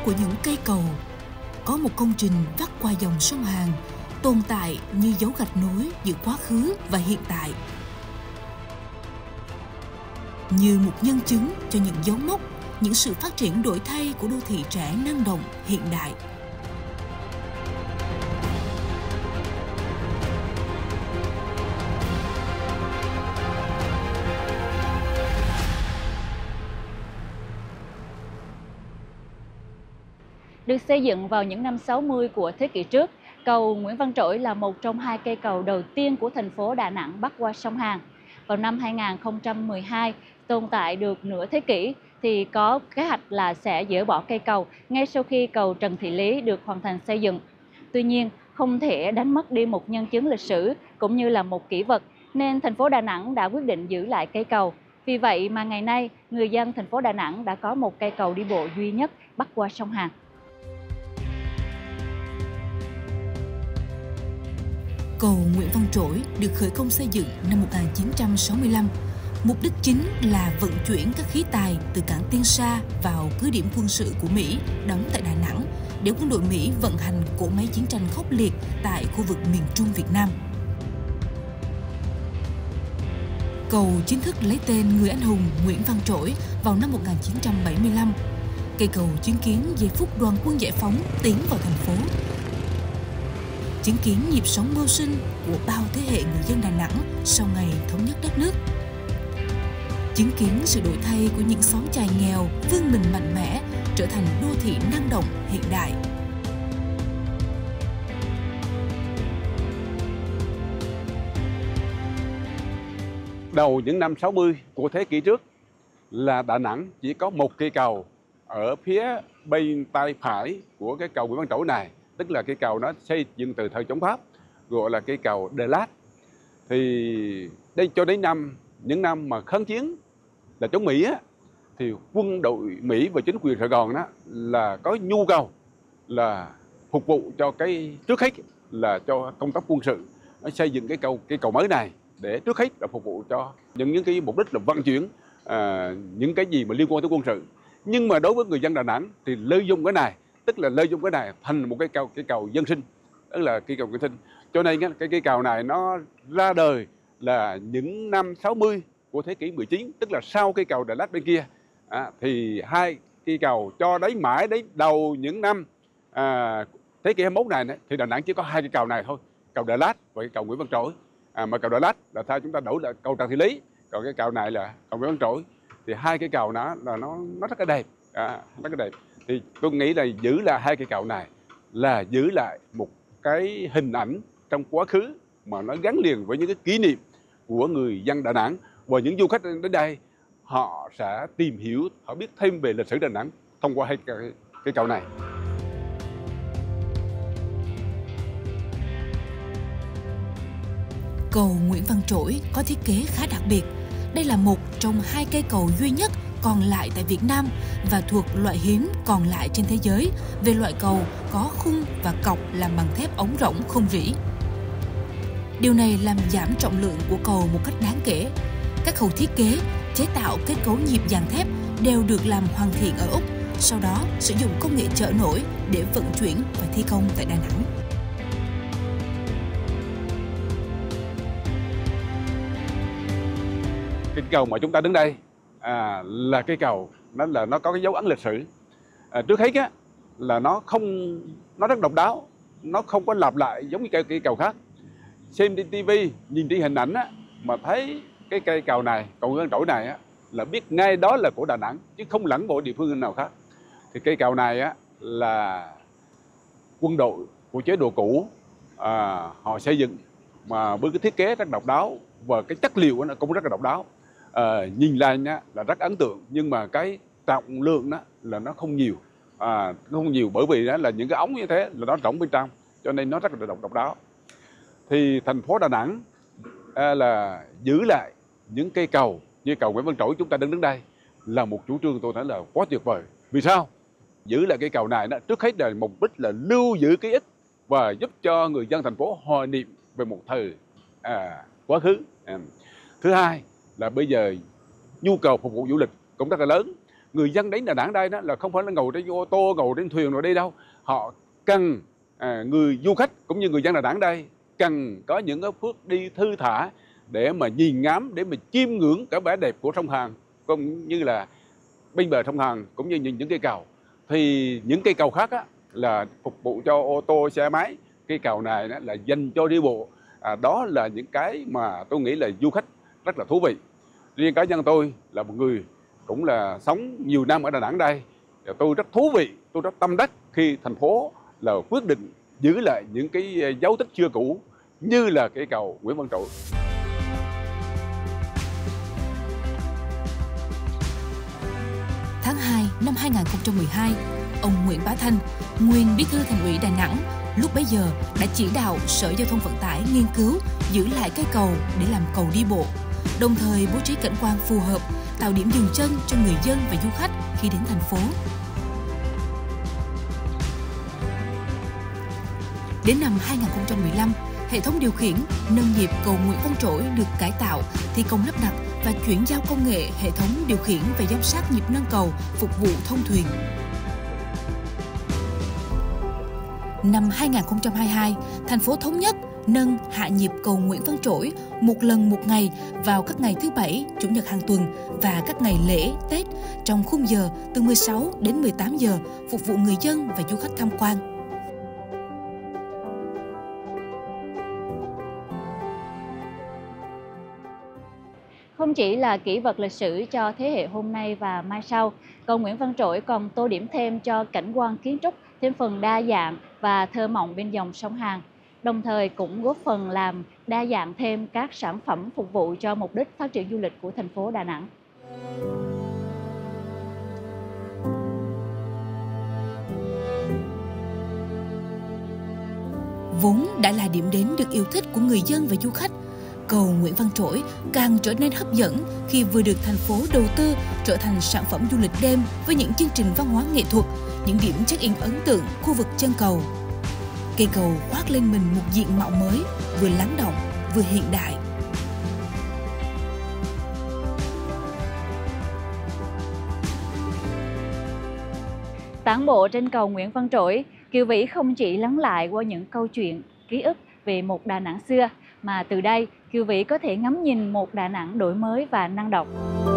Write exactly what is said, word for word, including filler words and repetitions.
của những cây cầu, có một công trình vắt qua dòng sông Hàn, tồn tại như dấu gạch nối giữa quá khứ và hiện tại. Như một nhân chứng cho những dấu mốc, những sự phát triển đổi thay của đô thị trẻ năng động hiện đại. Được xây dựng vào những năm sáu mươi của thế kỷ trước, cầu Nguyễn Văn Trỗi là một trong hai cây cầu đầu tiên của thành phố Đà Nẵng bắc qua sông Hàn. Vào năm hai nghìn không trăm mười hai, tồn tại được nửa thế kỷ, thì có kế hoạch là sẽ dỡ bỏ cây cầu ngay sau khi cầu Trần Thị Lý được hoàn thành xây dựng. Tuy nhiên, không thể đánh mất đi một nhân chứng lịch sử cũng như là một kỷ vật, nên thành phố Đà Nẵng đã quyết định giữ lại cây cầu. Vì vậy mà ngày nay, người dân thành phố Đà Nẵng đã có một cây cầu đi bộ duy nhất bắc qua sông Hàn. Cầu Nguyễn Văn Trỗi được khởi công xây dựng năm một nghìn chín trăm sáu mươi lăm. Mục đích chính là vận chuyển các khí tài từ cảng Tiên Sa vào cứ điểm quân sự của Mỹ đóng tại Đà Nẵng để quân đội Mỹ vận hành cỗ máy chiến tranh khốc liệt tại khu vực miền Trung Việt Nam. Cầu chính thức lấy tên người anh hùng Nguyễn Văn Trỗi vào năm một nghìn chín trăm bảy mươi lăm. Cây cầu chứng kiến giây phút đoàn quân giải phóng tiến vào thành phố, chứng kiến nhịp sống mưu sinh của bao thế hệ người dân Đà Nẵng sau ngày thống nhất đất nước, chứng kiến sự đổi thay của những xóm chài nghèo vươn mình mạnh mẽ trở thành đô thị năng động hiện đại. Đầu những năm sáu mươi của thế kỷ trước là Đà Nẵng chỉ có một cây cầu ở phía bên tay phải của cái cầu Nguyễn Văn Trỗi này, tức là cây cầu nó xây dựng từ thời chống Pháp, gọi là cây cầu De Lat. Thì đây cho đến năm những năm mà kháng chiến là chống Mỹ á, thì quân đội Mỹ và chính quyền Sài Gòn đó là có nhu cầu là phục vụ cho cái trước hết là cho công tác quân sự, nó xây dựng cái cầu cái cầu mới này để trước hết là phục vụ cho những những cái mục đích là vận chuyển à, những cái gì mà liên quan tới quân sự. Nhưng mà đối với người dân Đà Nẵng thì lợi dụng cái này, tức là lợi dụng cái này thành một cái cầu cái cầu dân sinh, tức là cây cầu dân sinh. Cho nên cái cây cầu này nó ra đời là những năm sáu mươi của thế kỷ mười chín, tức là sau cây cầu Đà Lạt bên kia. À, thì hai cây cầu cho đến mãi đến đầu những năm à, thế kỷ hai mươi mốt này thì Đà Nẵng chỉ có hai cây cầu này thôi, cầu Đà Lạt và cái cầu Nguyễn Văn Trỗi. À, mà cầu Đà Lạt là sao chúng ta đổi là cầu Trần Thị Lý, còn cái cầu này là cầu Nguyễn Văn Trỗi. Thì hai cái cầu nó là nó nó rất là đẹp, à, rất là đẹp. Thì tôi nghĩ là giữ lại hai cây cầu này là giữ lại một cái hình ảnh trong quá khứ mà nó gắn liền với những cái kỷ niệm của người dân Đà Nẵng, và những du khách đến đây họ sẽ tìm hiểu, họ biết thêm về lịch sử Đà Nẵng thông qua hai cái, cái cầu này. Cầu Nguyễn Văn Trỗi có thiết kế khá đặc biệt. Đây là một trong hai cây cầu duy nhất còn lại tại Việt Nam và thuộc loại hiếm còn lại trên thế giới về loại cầu có khung và cọc làm bằng thép ống rỗng không rỉ. Điều này làm giảm trọng lượng của cầu một cách đáng kể. Các khâu thiết kế, chế tạo kết cấu nhịp dàn thép đều được làm hoàn thiện ở Úc, sau đó sử dụng công nghệ chở nổi để vận chuyển và thi công tại Đà Nẵng. Cái cầu mà chúng ta đứng đây à, là cái cầu nó là nó có cái dấu ấn lịch sử. À, trước hết á là nó không nó rất độc đáo, nó không có lặp lại giống như cây, cây cầu khác. Xem trên ti vi, nhìn trên hình ảnh á, mà thấy cái cây cầu này, cầu Nguyễn Văn Trỗi này á, là biết ngay đó là của Đà Nẵng chứ không lẫn bộ địa phương nào khác. Thì cây cầu này á là quân đội của chế độ cũ à, họ xây dựng mà với cái thiết kế rất độc đáo và cái chất liệu nó cũng rất là độc đáo. À, nhìn lên á, là rất ấn tượng, nhưng mà cái trọng lượng đó là nó không nhiều, à, nó không nhiều bởi vì đó là những cái ống như thế là nó rỗng bên trong, cho nên nó rất là độc độc đáo. Thì thành phố Đà Nẵng à, là giữ lại những cây cầu như cầu Nguyễn Văn Trỗi chúng ta đứng đứng đây là một chủ trương tôi thấy là quá tuyệt vời. Vì sao? Giữ lại cây cầu này đó, trước hết là mục đích là lưu giữ ký ức và giúp cho người dân thành phố hoài niệm về một thời à, quá khứ. À. Thứ hai là bây giờ nhu cầu phục vụ du lịch cũng rất là lớn, người dân đến Đà Nẵng đây đó là không phải là ngồi trên ô tô, ngồi trên thuyền rồi đi đâu. Họ cần à, người du khách cũng như người dân Đà Nẵng đây cần có những cái phút đi thư thả để mà nhìn ngắm, để mà chiêm ngưỡng cả vẻ đẹp của sông Hàn, cũng như là bên bờ sông Hàn, cũng như những, những cây cầu. Thì những cây cầu khác á, là phục vụ cho ô tô, xe máy. Cây cầu này đó là dành cho đi bộ. À, đó là những cái mà tôi nghĩ là du khách rất là thú vị. Riêng cá nhân tôi là một người cũng là sống nhiều năm ở Đà Nẵng đây, tôi rất thú vị, tôi rất tâm đắc khi thành phố là quyết định giữ lại những cái dấu tích xưa cũ như là cây cầu Nguyễn Văn Trỗi. Tháng hai năm hai nghìn không trăm mười hai, ông Nguyễn Bá Thanh, nguyên Bí thư Thành ủy Đà Nẵng, lúc bấy giờ đã chỉ đạo Sở Giao thông Vận tải nghiên cứu giữ lại cây cầu để làm cầu đi bộ, đồng thời bố trí cảnh quan phù hợp, tạo điểm dừng chân cho người dân và du khách khi đến thành phố. Đến năm hai nghìn không trăm mười lăm, hệ thống điều khiển nâng nhịp cầu Nguyễn Văn Trỗi được cải tạo, thi công lắp đặt và chuyển giao công nghệ hệ thống điều khiển và giám sát nhịp nâng cầu phục vụ thông thuyền. Năm hai nghìn không trăm hai mươi hai, thành phố thống nhất nâng hạ nhịp cầu Nguyễn Văn Trỗi một lần một ngày vào các ngày thứ Bảy, Chủ nhật hàng tuần và các ngày lễ, Tết trong khung giờ từ mười sáu đến mười tám giờ phục vụ người dân và du khách tham quan. Không chỉ là kỷ vật lịch sử cho thế hệ hôm nay và mai sau, cầu Nguyễn Văn Trỗi còn tô điểm thêm cho cảnh quan kiến trúc thêm phần đa dạng và thơ mộng bên dòng sông Hàn, đồng thời cũng góp phần làm đa dạng thêm các sản phẩm phục vụ cho mục đích phát triển du lịch của thành phố Đà Nẵng. Vốn đã là điểm đến được yêu thích của người dân và du khách, cầu Nguyễn Văn Trỗi càng trở nên hấp dẫn khi vừa được thành phố đầu tư trở thành sản phẩm du lịch đêm với những chương trình văn hóa nghệ thuật, những điểm check-in ấn tượng khu vực chân cầu. Cây cầu khoác lên mình một diện mạo mới, vừa lắng động, vừa hiện đại. Tản bộ trên cầu Nguyễn Văn Trỗi, Kiều Vĩ không chỉ lắng lại qua những câu chuyện, ký ức về một Đà Nẵng xưa, mà từ đây Kiều Vĩ có thể ngắm nhìn một Đà Nẵng đổi mới và năng động.